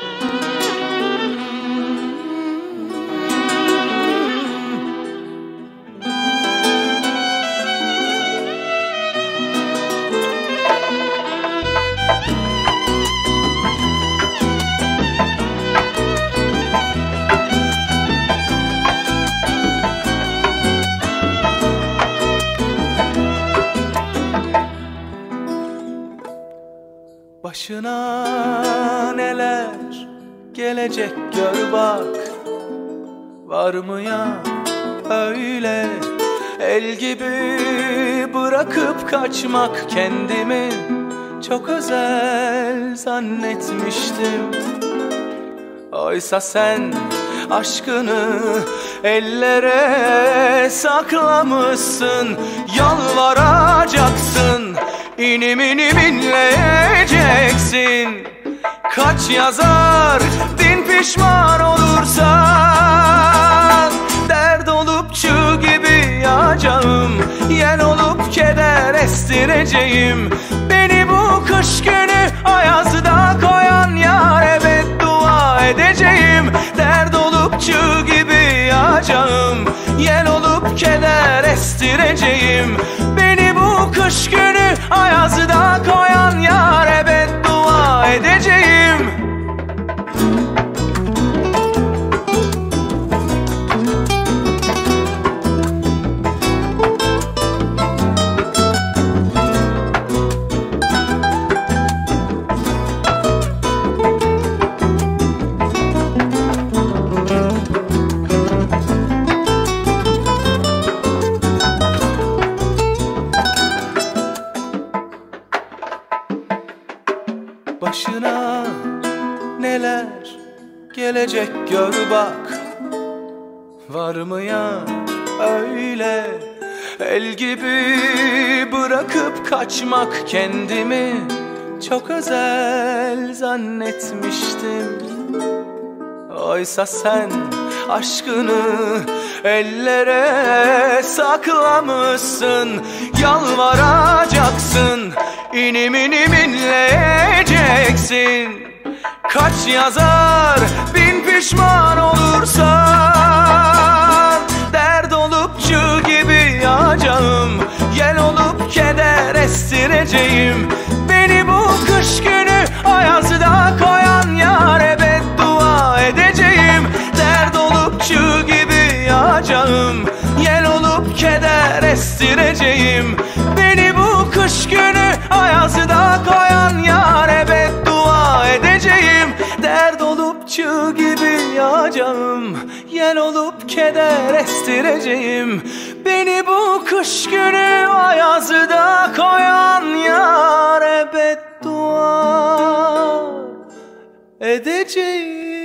Başına neler gelecek gör bak. Var mı ya öyle el gibi bırakıp kaçmak? Kendimi çok özel zannetmiştim. Oysa sen aşkını ellere saklamışsın. Yalvaracaksın, inim inim inleyeceksin. Kaç yazar bin pişman olursan, dert olup çığ gibi yağacağım, yel olup keder estireceğim. Beni bu kış günü ayazda koyan yâre beddua edeceğim. Dert olup çığ gibi yağacağım, yel olup keder estireceğim. Beni bu kış günü ayazda koyan yâre beddua edeceğim. Başına neler gelecek gör bak. Var mı ya öyle el gibi bırakıp kaçmak? Kendimi çok özel zannetmiştim. Oysa sen aşkını ellere saklamışsın. Yalvaracaksın, inim inim inleyeceksin. Kaç yazar bin pişman olursan, dert olup çığ gibi yağacağım, yel olup keder estireceğim. Beni bu kış günü ayazda koyan yâre beddua edeceğim. Dert olup çığ gibi yağacağım, yel olup keder estireceğim. Beni bu kış günü ayazda koyan yâre beddua edeceğim. Dert olup çığ gibi yağacağım, yel olup keder estireceğim. Beni bu kış günü ayazda koyan yâre beddua edeceğim.